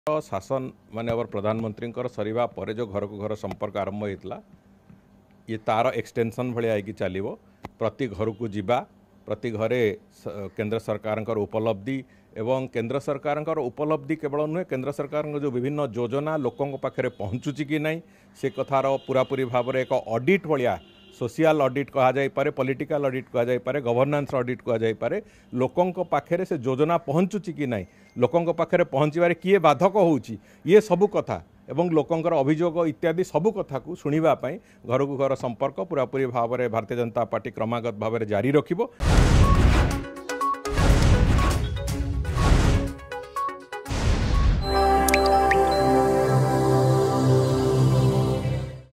शासन माननीय प्रधानमंत्री सरिवा पर जो घर को घर संपर्क आरंभ होता ये तार एक्सटेंशन भाई चलो प्रति घर को जीवा प्रति घरे केंद्र सरकार उपलब्धि एवं केंद्र सरकार उपलब्धि केवल नुहे केंद्र सरकार जो विभिन्न योजना लोकों पाखे पहुँचुची कि नहीं से कथार पूरापूरी भाव में एक ऑडिट भाया सोशल ऑडिट कह जापे पॉलिटिकल ऑडिट कह जापे गवर्नेंस ऑडिट कह जापे लोकों पाखे से योजना पहुँचुची कि नहीं लोकों पाखे पहुँचवे किए बाधक होउची ये सबू कथा एवं लोकंकर अभियोग इत्यादि सबू कथा को शुणा घर को घर संपर्क पूरापूरी भाव में भारतीय जनता पार्टी क्रमागत भाव में जारी रखिबो।